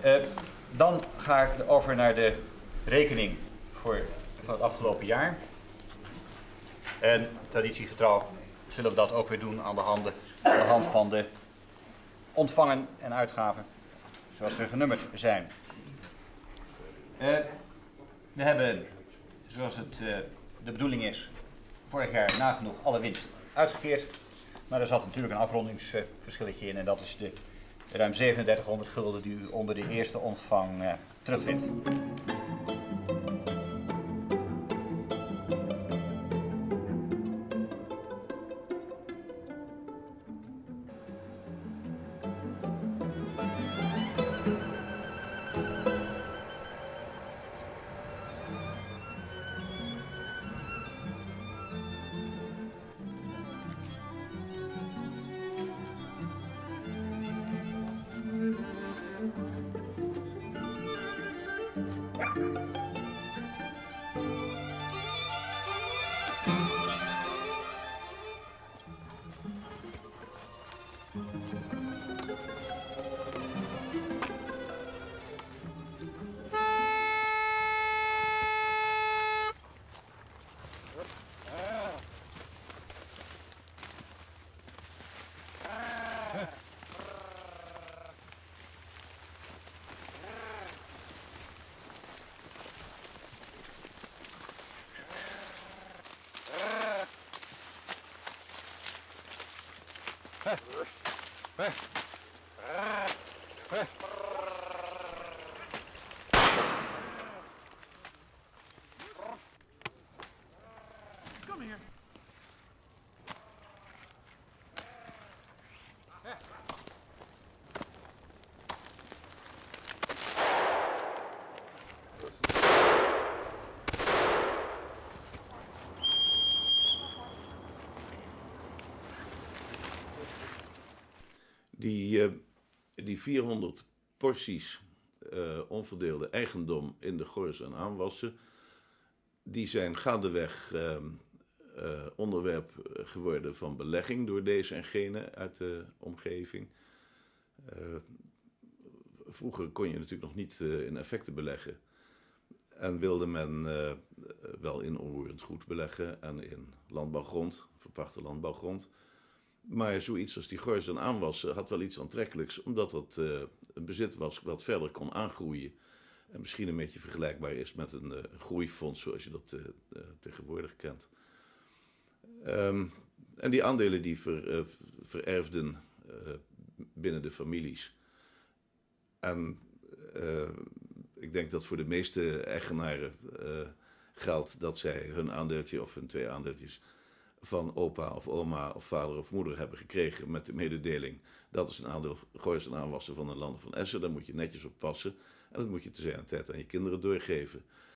Dan ga ik over naar de rekening van het afgelopen jaar. En traditiegetrouw zullen we dat ook weer doen aan de hand van de ontvangen en uitgaven zoals ze genummerd zijn. We hebben, zoals het de bedoeling is, vorig jaar nagenoeg alle winst uitgekeerd. Maar er zat natuurlijk een afrondingsverschilletje in en dat is de ruim 3700 gulden die u onder de eerste ontvang terugvindt. Come here. Die 400 porties onverdeelde eigendom in de Gors en Aanwassen, die zijn gaandeweg onderwerp geworden van belegging door deze en gene uit de omgeving. Vroeger kon je natuurlijk nog niet in effecten beleggen en wilde men wel in onroerend goed beleggen en in landbouwgrond, verpachte landbouwgrond. Maar zoiets als die Gors en Aanwassen had wel iets aantrekkelijks, omdat het een bezit was wat verder kon aangroeien. En misschien een beetje vergelijkbaar is met een groeifonds zoals je dat tegenwoordig kent. En die aandelen die vererfden binnen de families. En ik denk dat voor de meeste eigenaren geldt dat zij hun aandeeltje of hun 2 aandeeltjes van opa of oma of vader of moeder hebben gekregen met de mededeling: dat is een aandeel Gors en Aanwassen van de Landen van Essen, daar moet je netjes op passen en dat moet je te zijn tijd aan je kinderen doorgeven.